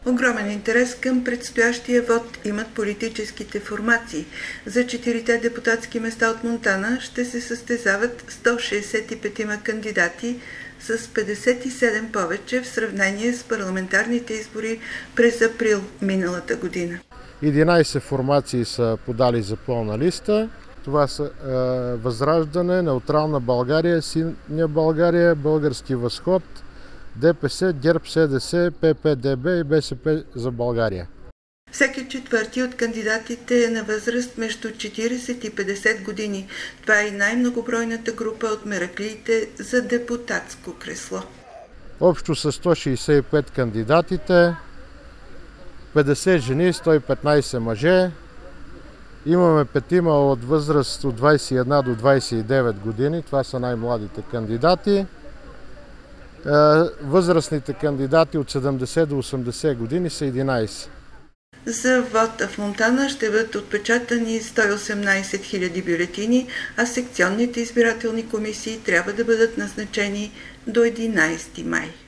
Огромен интерес към предстоящия вод имат политическите формации. За 4 депутатски места от Монтана ще се състезават 165 кандидати с 57 повече в сравнение с парламентарните избори през април миналата година. 11 формации са подали за пълна листа. Това са Възраждане, Неутрална България, Синя България, Български възход, ДПС, ГЕРБ, СДС, ППДБ и БСП за България. Всеки четвърти от кандидатите е на възраст между 40 и 50 години. Това е и най-многобройната група от мераклиите за депутатско кресло. Общо са 165 кандидатите, 50 жени, 115 мъже. Имаме 5 от възраст от 21 до 29 години. Това са най-младите кандидати. Възрастните кандидати от 70 до 80 години са 11. За вод в Монтана ще бъдат отпечатани 118 000 бюлетини, а секционните избирателни комисии трябва да бъдат назначени до 11 май.